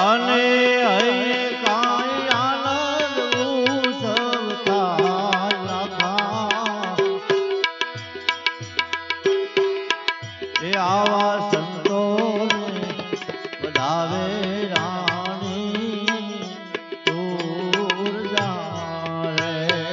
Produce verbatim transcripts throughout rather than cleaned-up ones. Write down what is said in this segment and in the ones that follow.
અને હૈયે કાંઈ આનંદ ઉત્સવતા લાખા એ આવા સંતોને વધાવે રાણી દૂર જાણે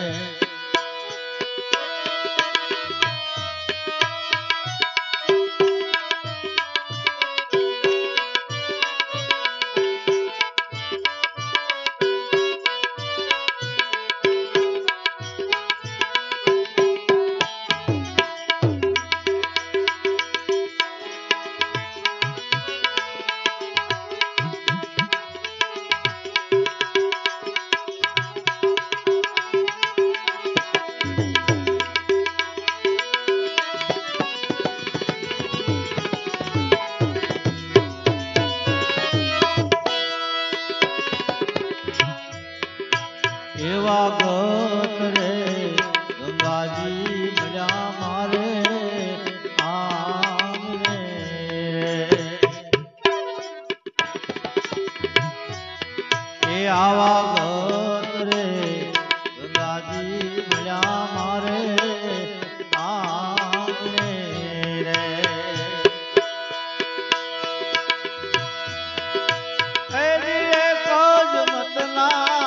એવા ગત રે ગંગાજી મળ્યા મારે આંગણે એ આવા ગત રે ગંગાજી મળ્યા મારે આંગણે રે એની એક જ મતના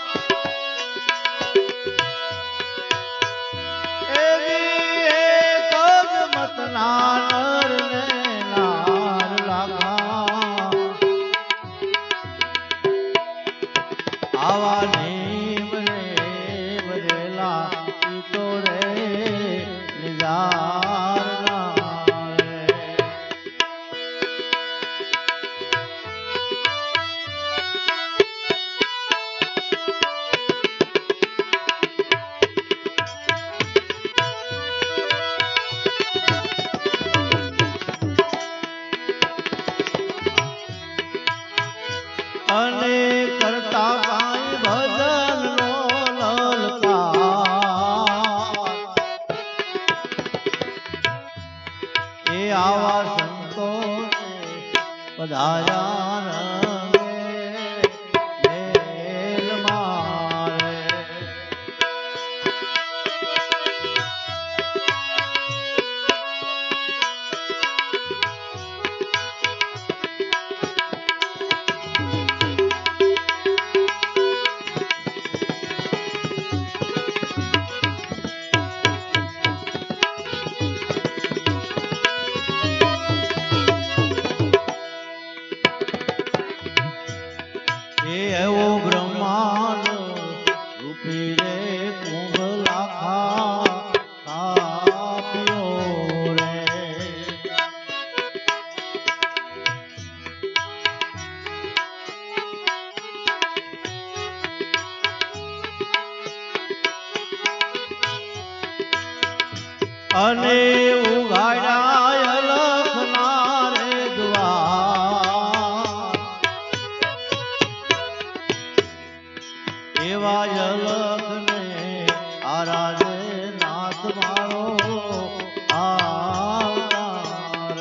નાર ને નાર લાગા આવા નીમ રે બરેલા તો રે નિજાર રે અને કરતા કાંઈ ભજન નો લલકાર એ આવા સંતો પધાર્યા રંગે મેલ મારે એવો બ્રહ્માંડ રૂપી રે કુંભ લાખા કાપ્યો રે અને ઉઘાડ્યા લખના રે દ્વાર એવા યલખ ને આરાજે નાથ મારો આવતાર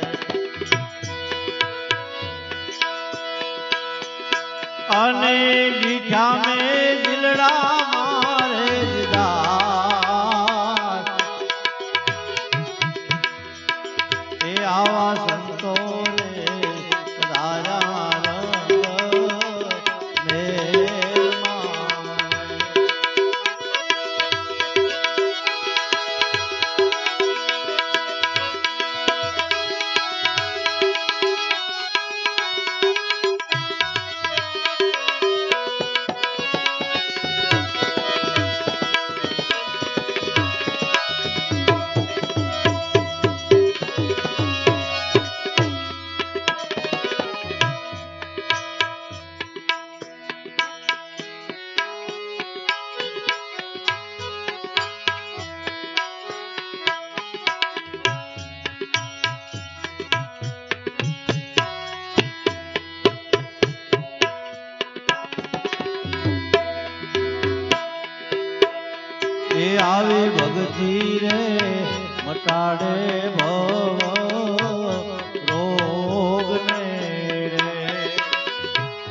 અને દીઠા મેં દિલડા મારે દીદાર એ આવા સંતો રે પધાર્યા એ આવી ભક્તિ રે મટાડે ભવ રોગ ને રે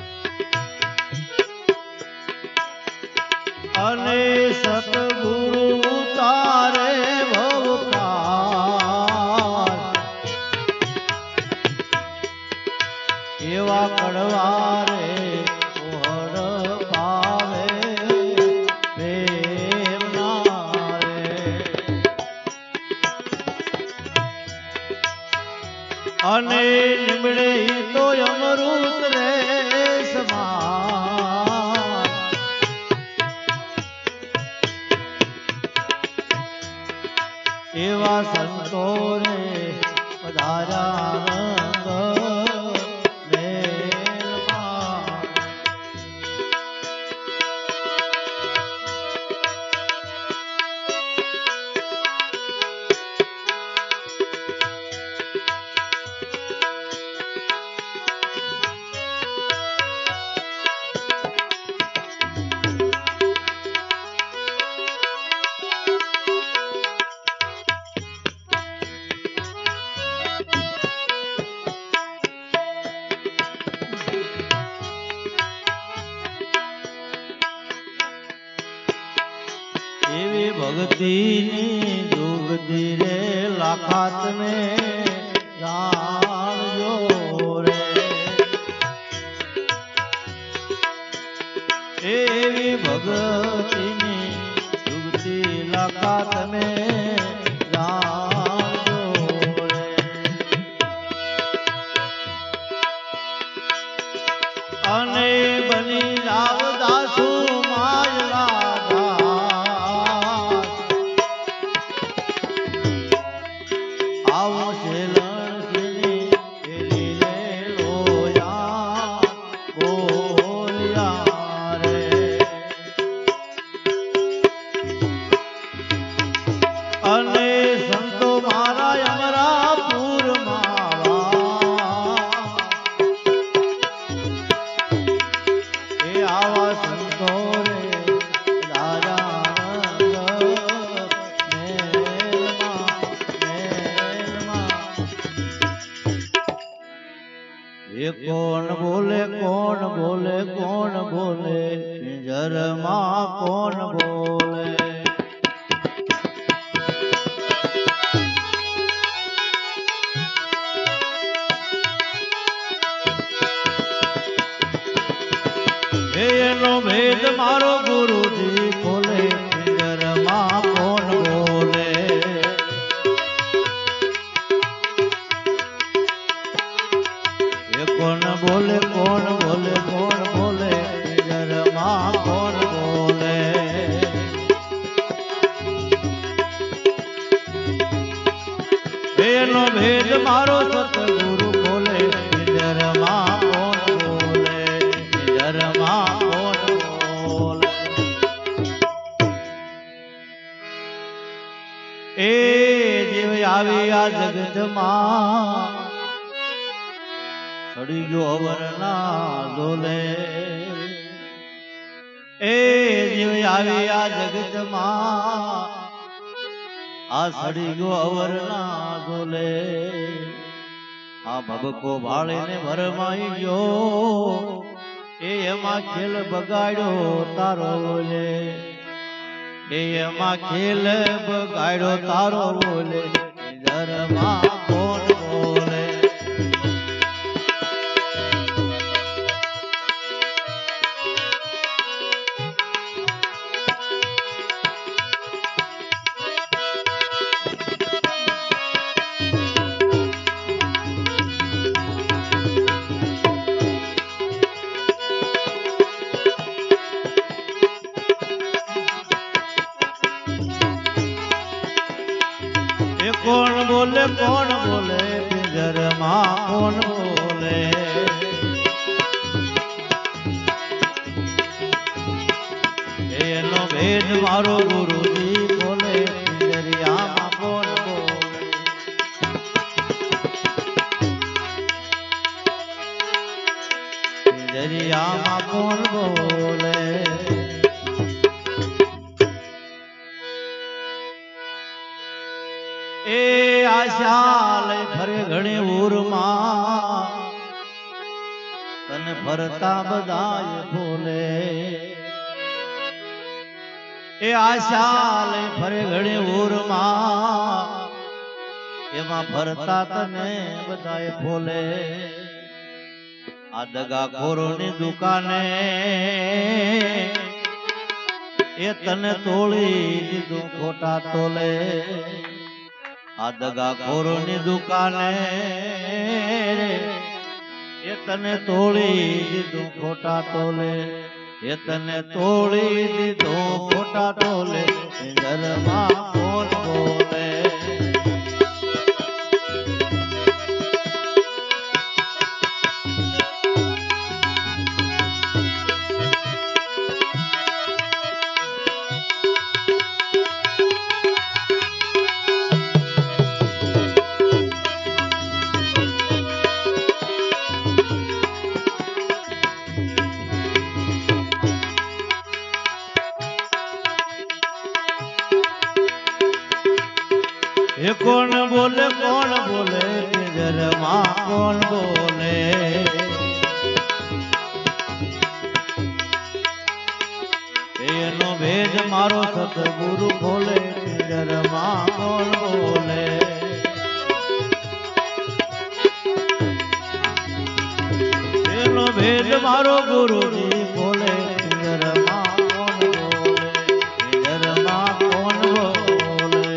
અને નીમડે તો અમૃત રે સમાન એવા સંતો રે પધાર્યા भक्ति जुगती रे लाखात में जान जो रे एवी भक्ति जुगती लाखात में जान जो रे अने बनी जाव दासू मायला कौन बोले कौन बोले कौन बोले पिंजर माँ कौन बोले एनो भेद मारो गुरु जी खोले पिंजर माँ कौन बोले कौन बोले कौन बोले कौन बोले पिंजर माँ कौन बोले एनो भेद मारो सतगुरु बोले पिंजर माँ कौन बोले पिंजर माँ कौन बोले ए जीव आवी आ जगत माँ सड़ी गयो अवरना डोले ए जीव आवी आ जगत मां आ सड़ी गयो अवरना डोले आ भबको भाळे ने भरमाई गयो ए एमा खेल बगाड्यो तारो बोले ए एमा खेल बगाड्यो तारो बोले धरमा कोण बोले कौन बोले कौन बोले पिंजर माँ कौन बोले एनो भेद मारो गुरु जी बोले पिंजरिया माँ कौन बोले पिंजरिया माँ कौन बोले ए आशाल फरे घणे ऊरमा तन फरता बधाय बोले ए आशाल फरे घणे ऊरमा एमा फरता तने बधाय बोले आ दगा खोरो ने दुकाने ए तने तोड़ी दीधू खोटा तोले આ દગાખોરોની દુકાને એ તને તોડી દીધું ખોટા તોલે, એ તને તોડી દીધું ખોટા તોલે, પિંજરમાં કોણ બોલે. એ કોણ બોલે કોણ બોલે પિંજરમાં કોણ બોલે. એનો ભેદ મારો સતગુરુ ખોલે, પિંજરમાં કોણ બોલે. એનો ભેદ મારો ગુરુજી ખોલે, પિંજરમાં કોણ બોલે, પિંજરમાં કોણ બોલે.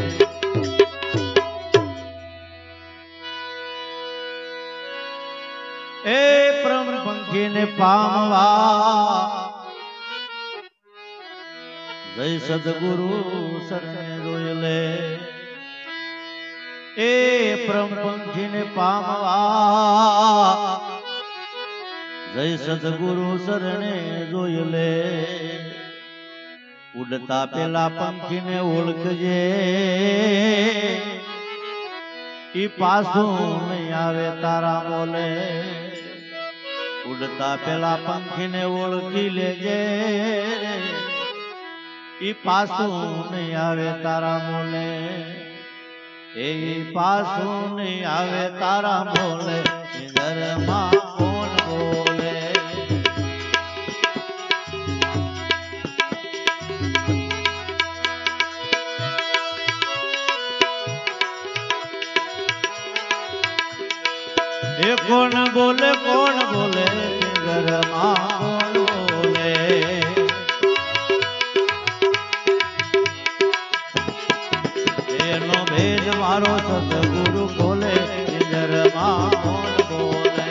એ પરમ પંખીને પામવા જય સદગુરુ શરણે રોયલે. એ પરમ પંખીને પામવા જય સદગુરુ શરણે જોયલે. ઉડતા પેલા પંખીને ઓળખજે, ઈ પાછું નહીં આવે તારા બોલે. ઉડતા પેલા પંખીને ઓળખી લેજે, ઈ પાછું નહીં આવે તારા બોલે. એ પાછું નહીં આવે તારા બોલે, પિંજરમાં કોણ બોલે. એ કોણ બોલે કોણ બોલે પિંજરમાં કોણ બોલે. એનો ભેદ મારો સતગુરુ ખોલે, પિંજરમાં કોણ બોલે.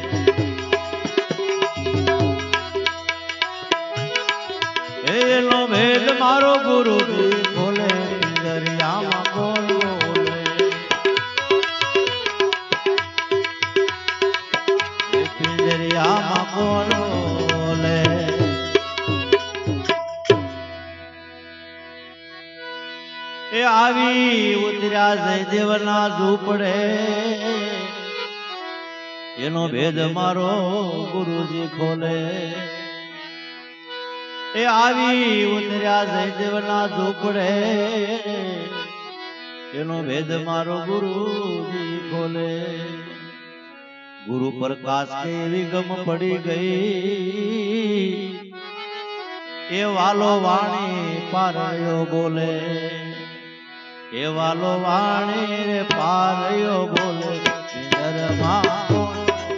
એનો ભેદ મારો ગુરુજી ખોલે, પિંજરિયામાં કોણ બોલે. પિંજરિયામાં કોણ બોલે. એ આવી ઉતર્યા જયદેવના ઝૂંપડે, એનો ભેદ મારો ગુરુજી ખોલે. એ આવી ઉતર્યા જયદેવના ઝૂંપડે, એનો ભેદ મારો ગુરુજી ખોલે. ગુરુ પ્રકાશ કે એવી ગમ પડી ગઈ, એ વાલો વાણી પારયો બોલે. એ વાલો વાણી રે પારયો બોલે, પિંજરમાં કોણ.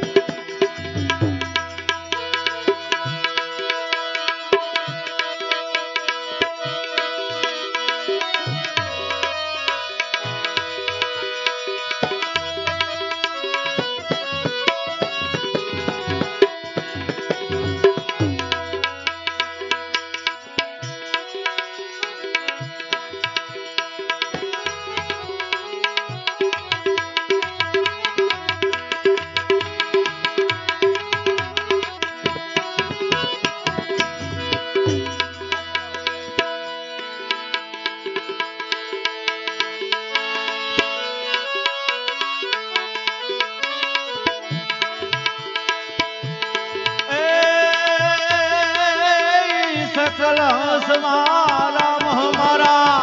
सकल हंस मारा हमारा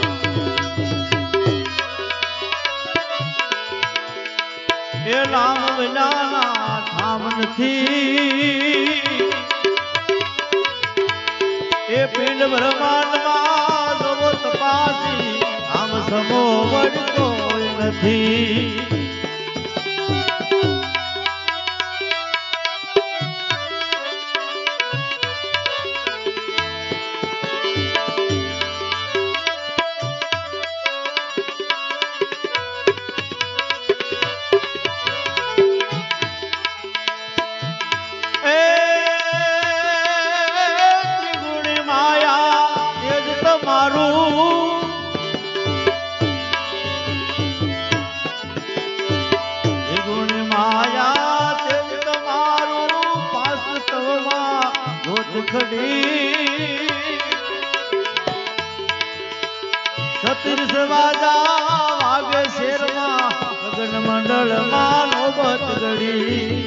ये नाम विनाना ठाम નથી એ પિંડ બ્રહ્માંડમાં જોવો તપાસી આમ સમો વળતો નથી. ખડી છત્રીસ વાજા વાગે શેરમાં ગગન મંડળમાં નોબત ઘડી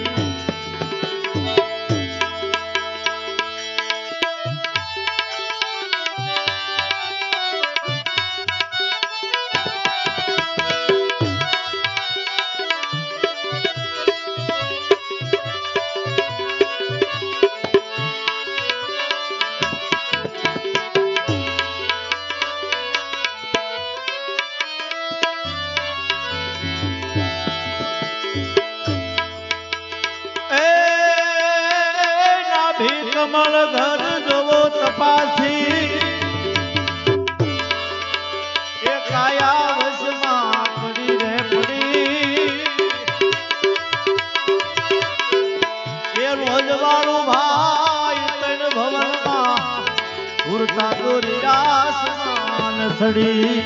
કમળ ઘર જોવો તપાસી એ કાયા વશમાં પડી રે પડી એ રોજવાળું ભાઈ તન ભવનમાં ઉડતા દોરી આસમાન સડી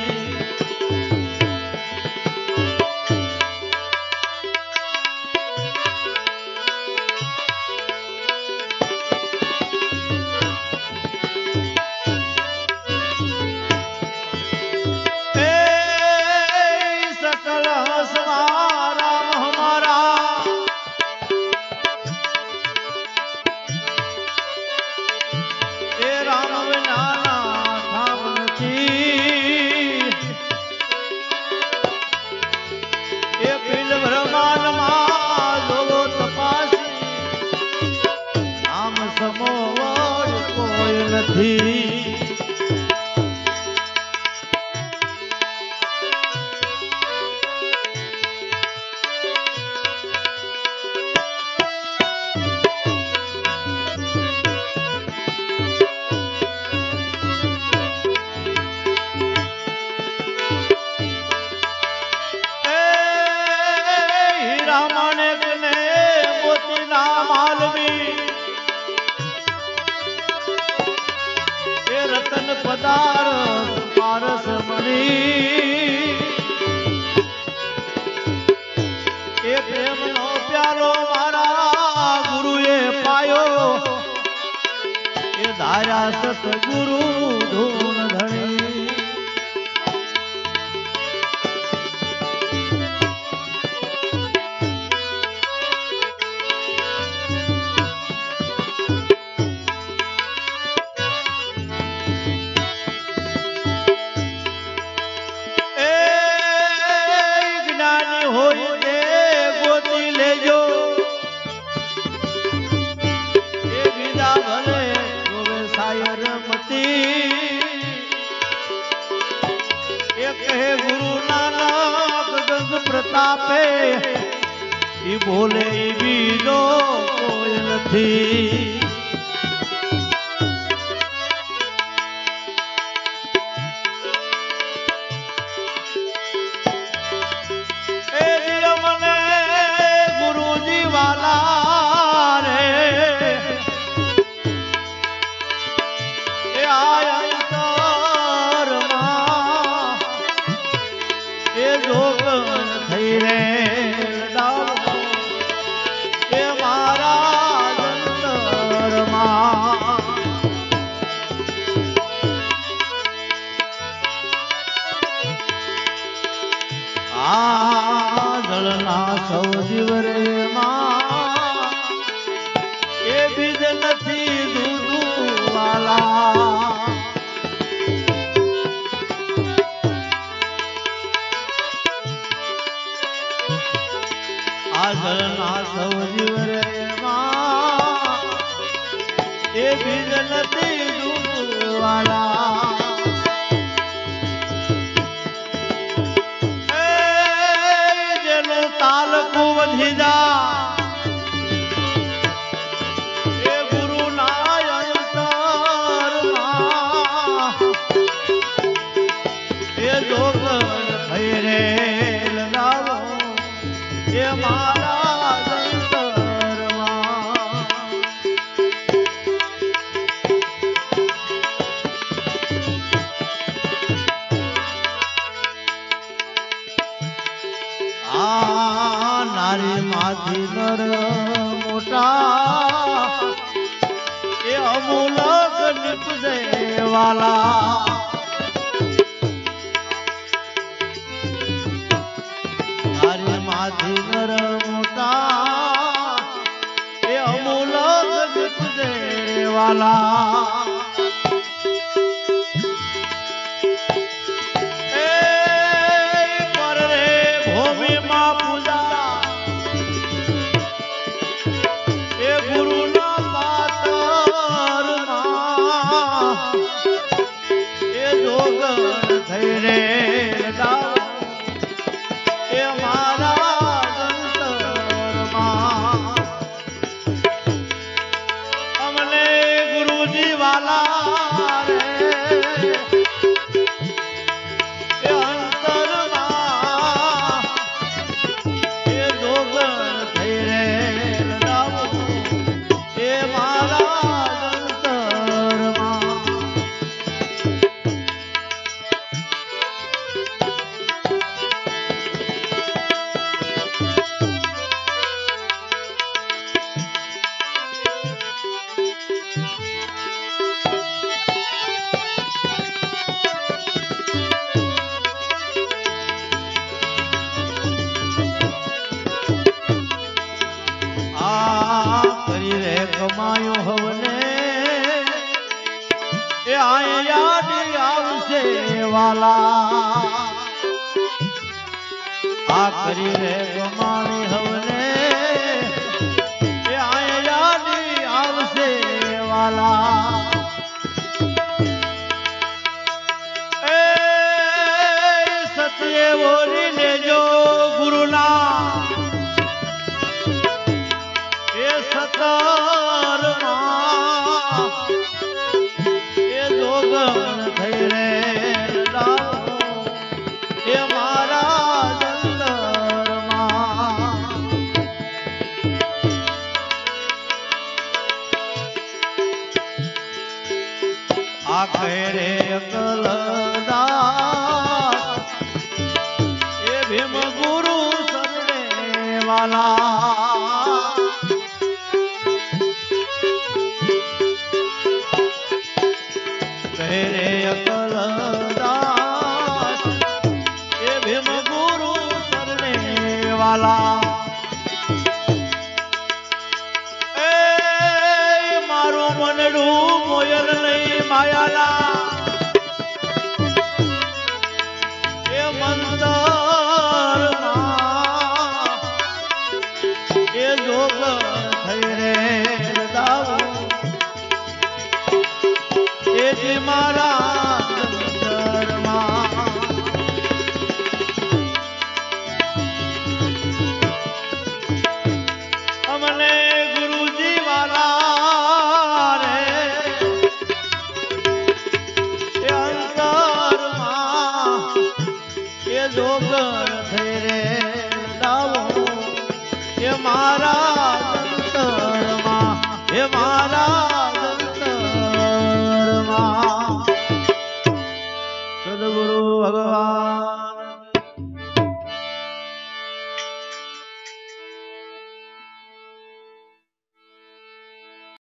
નથી રતન પદાર પારસ મણી એ પ્રેમનો પ્યાલો મારા ગુરુએ પાયો એ ધાર્યા સતગુરુ ધૂન ધણી ગુરુ નાનક ગંગ પ્રતાપે ઈ બોલે બીજો કોઈ નથી એ દિયા મને ગુરુજી વાલા રે એ આયા થઈ રે એ મારા જંતરમાં આ જળના સૌ જીવ રે માં એ બીજ નથી દૂધ વાલા આસરના સૌ જીવ રે માં એ બીજ નથી દૂધ વાલા જેનું તાલકું વધી જા એ ગુરુ ના અંતરમાં એ જોગ થઈ રે લગાવો એ મારા જંતરમાં આ નારી માંથી નર મોટા એ અમૂલક નિપજે વાલા તારી માથી નર મોટા એ અમૂલક નિપજે વાલા કમાયો હવને એ આય યાદ આવશે વાલા આ કરી રે કમાણી હવને એ આય યાદ આવશે વાલા એ સત્ય બોલી લેજો ગુરુના એ સતર એ જોગણ થઈ રે એ મારા જંતરમાં આ કહે રે અકલદાસ એ ભીમ ગુરુ સરણે વાલા રે અકલદાસ એ ભીમ ગુરુ સરને વાલા એ મારું મનડું મોયલ નહીં માયાલા એ મંતર એ જોગ થઈ રે દાવું એ મારા અંતરમાં અમને ગુરુજી વાલા રે એ અંતરમાં એ જોગણ થઈ રે દાવો એ મારા અંતરમાં એ મારા સદગુરુ ભગવાન